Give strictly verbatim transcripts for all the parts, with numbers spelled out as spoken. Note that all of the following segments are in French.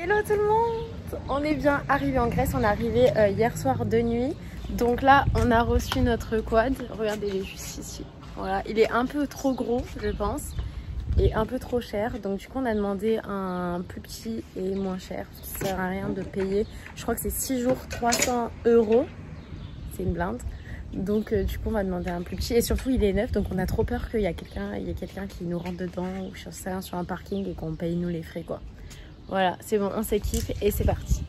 Hello tout le monde, on est bien arrivé en Grèce, on est arrivé euh, hier soir de nuit. Donc là on a reçu notre quad, regardez il est juste ici. Voilà, il est un peu trop gros je pense et un peu trop cher. Donc du coup on a demandé un plus petit et moins cher, parce que ça sert à rien de payer. Je crois que c'est six jours trois cents euros, c'est une blinde. Donc euh, du coup on va demander un plus petit et surtout il est neuf, donc on a trop peur qu'il y a quelqu'un il y ait quelqu'un qui nous rentre dedans ou je sais rien sur un parking et qu'on paye nous les frais quoi. Voilà, c'est bon, on s'équipe et c'est parti.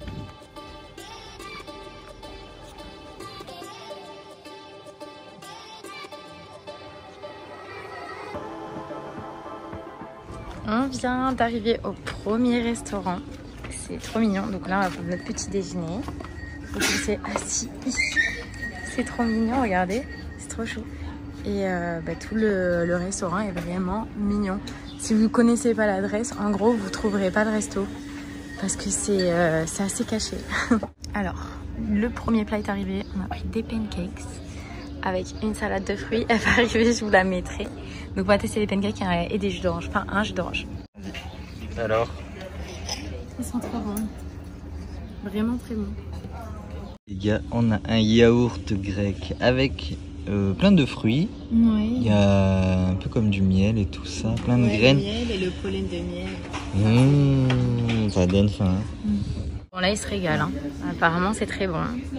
On vient d'arriver au premier restaurant. C'est trop mignon. Donc là, on va prendre notre petit déjeuner. Donc on s'est assis ici. C'est trop mignon, regardez. C'est trop chou. Et euh, bah, tout le, le restaurant est vraiment mignon. Si vous ne connaissez pas l'adresse, en gros, vous ne trouverez pas le resto. Parce que c'est euh, assez caché. Alors, le premier plat est arrivé. On a pris des pancakes avec une salade de fruits. Elle va arriver, je vous la mettrai. Donc on va tester les pancakes et des jus d'orange. Enfin, un jus d'orange. Alors, ils sont trop bons. Vraiment très bons. Les gars, on a un yaourt grec avec euh, plein de fruits. Ouais. Il y a un peu comme du miel et tout ça. Plein de ouais, graines. Le miel et le pollen de miel. Mmh, ça donne faim. Hein. Mmh. Bon là, il se régale. Hein. Apparemment, c'est très bon.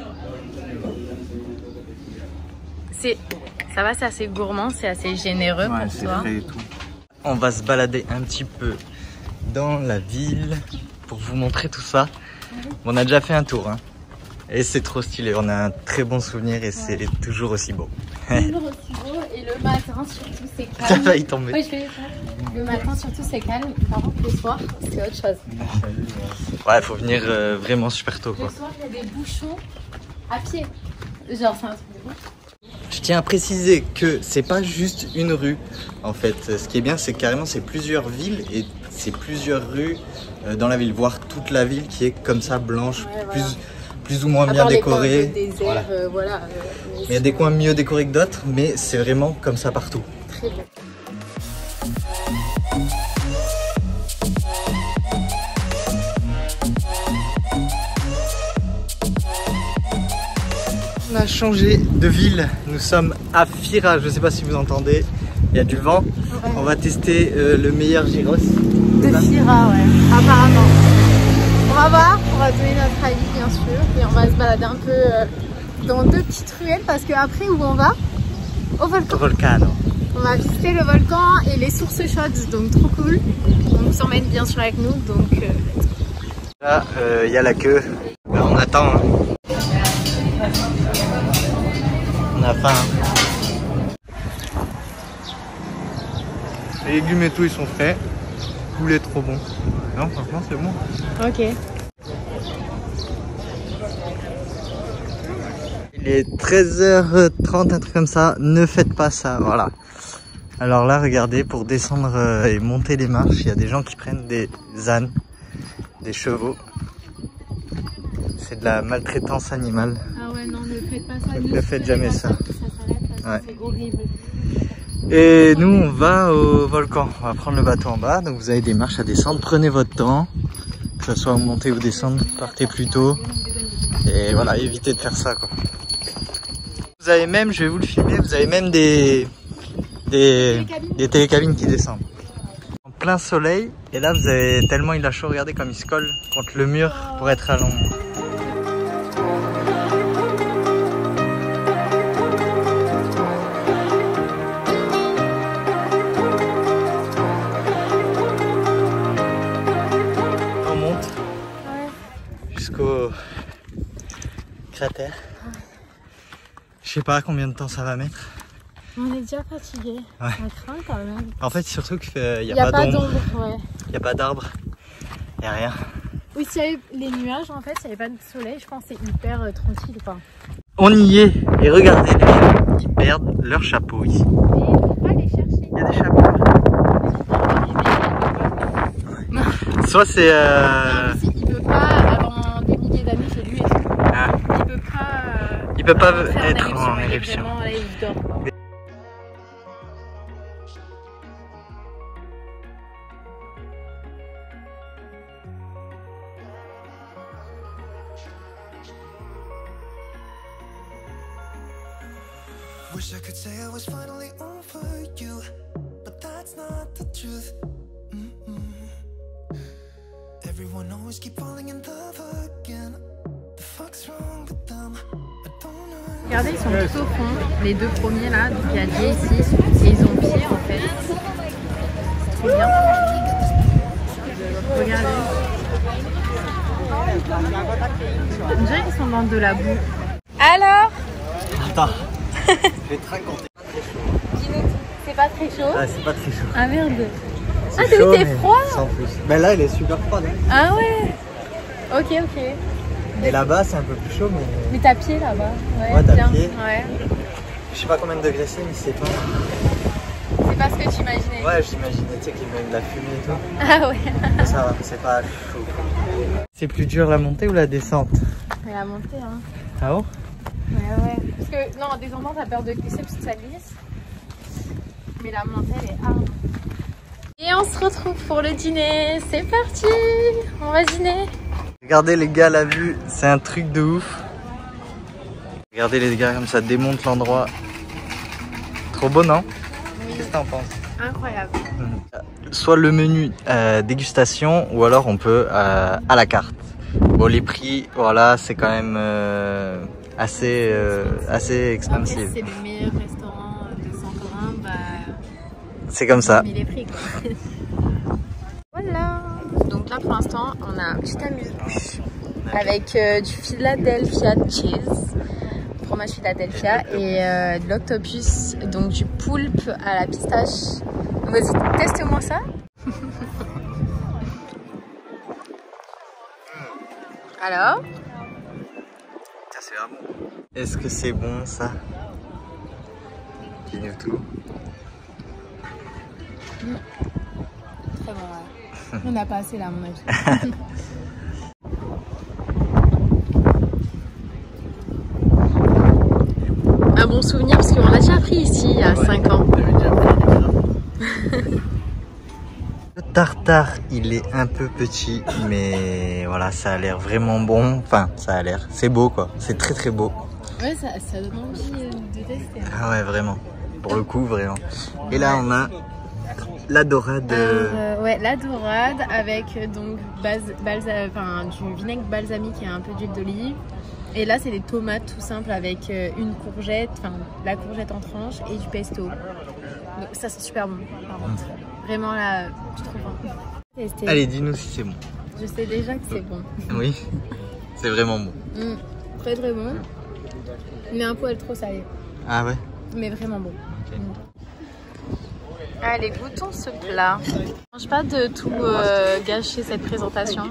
C'est... Ça va, c'est assez gourmand, c'est assez généreux ouais, pour toi. Frais et tout. On va se balader un petit peu dans la ville pour vous montrer tout ça. On a déjà fait un tour hein. Et c'est trop stylé, on a un très bon souvenir et ouais. C'est toujours aussi beau. Toujours aussi beau et le matin surtout c'est calme. Ça va y tomber. Ouais, je fais ça. Le matin surtout c'est calme, par contre le soir c'est autre chose. Ouais, il faut venir euh, vraiment super tôt quoi. Le soir il y a des bouchons à pied. Genre c'est un truc de ouf. Je tiens à préciser que c'est pas juste une rue en fait. Ce qui est bien, c'est carrément c'est plusieurs villes et c'est plusieurs rues euh, dans la ville, voire toute la ville qui est comme ça blanche, ouais, voilà. plus, plus ou moins à bien décorée. Désert, voilà. Euh, voilà, euh, il y a des coins mieux décorés que d'autres, mais c'est vraiment comme ça partout. Très bien. On a changé de ville, nous sommes à Fira, je ne sais pas si vous entendez, il y a du vent. Ouais. On va tester euh, le meilleur gyros. De Fira, ouais, apparemment. On va voir, on va donner notre avis bien sûr, et on va se balader un peu euh, dans deux petites ruelles parce qu'après où on va? Au volcan. Au volcano. On va visiter le volcan et les sources chaudes, donc trop cool. On vous emmène bien sûr avec nous, donc... Euh... Là, il euh, y a la queue, là, on attend. Hein. On a faim. Hein. Les légumes et tout, ils sont faits. Le poulet est trop bon. Non, franchement, c'est bon. Ok. Il est treize heures trente, un truc comme ça. Ne faites pas ça, voilà. Alors là, regardez, pour descendre et monter les marches, il y a des gens qui prennent des ânes, des chevaux. C'est de la maltraitance animale. Ah ouais, non, ne faites pas ça. Ne, ne faites jamais ça. Ça, ça ouais. C'est horrible. Et nous, on va au volcan. On va prendre le bateau en bas. Donc vous avez des marches à descendre. Prenez votre temps. Que ce soit monter ou descendre, partez plus tôt. Et voilà, évitez de faire ça, quoi. Vous avez même, je vais vous le filmer, vous avez même des, des, télécabines. des télécabines qui descendent. En plein soleil. Et là, vous avez tellement il a chaud. Regardez comme il se colle contre le mur pour être à l'ombre. Jusqu'au cratère. Ouais. Je sais pas combien de temps ça va mettre. On est déjà fatigué. Ouais. On craint quand même. En fait, surtout qu'il n'y a, y a pas d'ombre. Ouais. Il n'y a pas d'arbre. Il n'y a rien. Oui, s'il y avait les nuages, en fait, s'il n'y avait pas de soleil, je pense que c'est hyper euh, tranquille. Quoi. On y est. Et regardez, les gens, ils perdent leur chapeau ici. Et on peut pas les chercher. Il y a des chapeaux. Ouais. Soit c'est... Euh... Non, mais si, il peut pas, avant des milliers d'années chez lui, et tout. Ah. Il peut pas... Euh, il peut pas être en éruption. Vraiment, là, il dort. Wish I could say I was finally over you, but that's not the truth. Mm-mm. Everyone always keep falling in love again. The fuck's wrong with them? I don't know. Regardez, ils sont tout au fond, les deux premiers là, donc il y a Jay ici, et ils ont pied en fait. Trop bien. Regardez. On dirait qu'ils sont dans de la boue. Alors? Attends, je vais te raconter. Dis-nous, c'est pas très chaud? Ah, c'est pas très chaud. Ah merde. Ah, C'est t'as chaud, vu, t'es mais froid? sans plus. Mais là, elle est super froide. Hein. Ah ouais. Ok, ok. Et là-bas, c'est un peu plus chaud, mais. Mais t'as pied là-bas. Ouais, Ouais, t'as bien. pied. Ouais. Je sais pas combien de degrés c'est, mais c'est pas. C'est pas ce que tu imaginais. Ouais, j'imaginais, tu sais, qu'il y avait de la fumée et tout. Ah ouais. Mais ça va, c'est pas chaud. C'est plus dur la montée ou la descente? Mais la montée, hein. Ah bon? Ouais, ouais. Parce que, non, en descendant, t'as peur de glisser parce que ça glisse. Mais la montée, elle est hard. Et on se retrouve pour le dîner. C'est parti. On va dîner. Regardez les gars, la vue, c'est un truc de ouf. Regardez les gars, comme ça démonte l'endroit. Trop beau, non? Oui. Qu'est-ce que t'en penses? Incroyable. Soit le menu euh, dégustation, ou alors on peut euh, à la carte. Bon, les prix, voilà, c'est quand même euh, assez, euh, assez expensive. Après, c'est les meilleurs restaurants de Santorin, bah... C'est comme ça. Mais les prix, quoi. Voilà. Donc là, pour l'instant, on a un petit amuse-bouche avec euh, du Philadelphia cheese, fromage Philadelphia, et euh, de l'octopus, donc du poulpe à la pistache. Vas-y, teste-moi ça. Alors? C'est vraiment bon. Est-ce que c'est bon ça? Dis-nous tout. Mmh. Très bon, ouais. On n'a pas assez là, à mon avis. Un bon souvenir parce qu'on l'a déjà pris ici il y a cinq ans. Le tartare, il est un peu petit, mais voilà, ça a l'air vraiment bon. Enfin, ça a l'air, c'est beau quoi. C'est très très beau. Ouais, ça, ça donne envie de tester. Ah ouais, vraiment. Pour le coup, vraiment. Et là, on a la dorade. Euh, ouais, la dorade avec donc base, balsa, enfin, du vinaigre balsamique et un peu d'huile d'olive. Et là, c'est des tomates tout simples avec une courgette, enfin la courgette en tranches et du pesto. Donc, ça, c'est super bon, par contre. Vraiment, là, je trouve bon. Tester. Allez, dis-nous si c'est bon. Je sais déjà que c'est bon. Oui, c'est vraiment bon. Mmh, très très bon. Mais un poil trop salé. Ah ouais? Mais vraiment bon. Okay. Mmh. Allez, goûtons ce plat. Je ne mange pas de tout euh, gâcher cette présentation.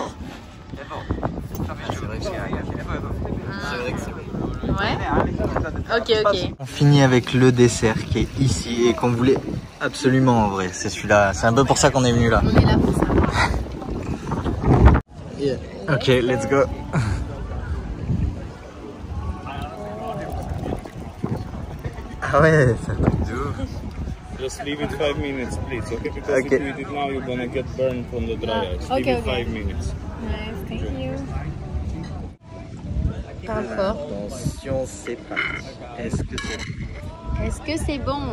C'est vrai que c'est bon. Ouais. Ok, ok. On finit avec le dessert qui est ici et qu'on voulait absolument en vrai. C'est celui-là. C'est un peu pour ça qu'on est venu là. On est là pour ça. Yeah. Ok, let's go. Ah ouais, c'est un truc de ouf. Just leave it five minutes, please, okay? Because Okay. if you eat it now, you're gonna get burned from the dry ice. Okay, leave it okay. five minutes. Nice, thank you. Parle fort. Attention, c'est parti. Est-ce que c'est Est-ce que c'est bon?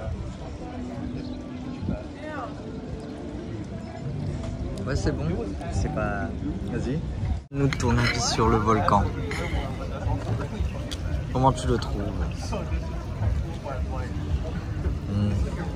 Ouais, c'est bon. C'est pas. Vas-y. Nous tournons sur le volcan. Comment tu le trouves? Mmh.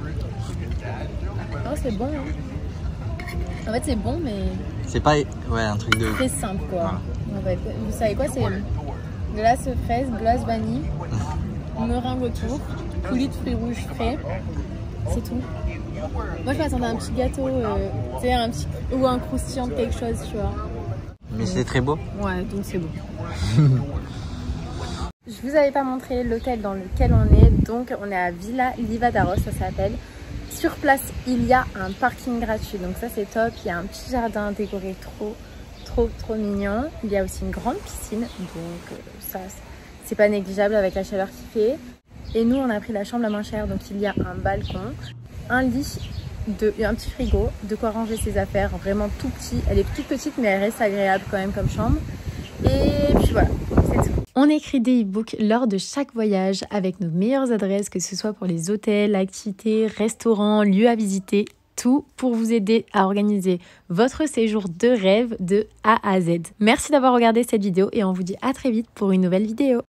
Oh, c'est bon. Hein. En fait, c'est bon, mais C'est pas ouais un truc de ouf. très simple, quoi. En fait, vous savez quoi? C'est glace fraise, glace vanille, meringue autour, coulis de fruits rouges frais. C'est tout. Moi, je m'attendais à un petit gâteau, euh, tu sais, un petit ou un croustillant de quelque chose, tu vois. Mais c'est très beau. Ouais, donc c'est bon. Je vous avais pas montré l'hôtel dans lequel on est, donc on est à Villa Livadaros, ça s'appelle. Sur place, il y a un parking gratuit, donc ça c'est top. Il y a un petit jardin décoré trop, trop, trop mignon. Il y a aussi une grande piscine, donc ça c'est pas négligeable avec la chaleur qu'il fait. Et nous, on a pris la chambre la moins chère, donc il y a un balcon, un lit, de, un petit frigo, de quoi ranger ses affaires, vraiment tout petit. Elle est toute petite, mais elle reste agréable quand même comme chambre. Et puis voilà, c'est tout. On écrit des e-books lors de chaque voyage avec nos meilleures adresses, que ce soit pour les hôtels, activités, restaurants, lieux à visiter, tout pour vous aider à organiser votre séjour de rêve de A à Z. Merci d'avoir regardé cette vidéo et on vous dit à très vite pour une nouvelle vidéo.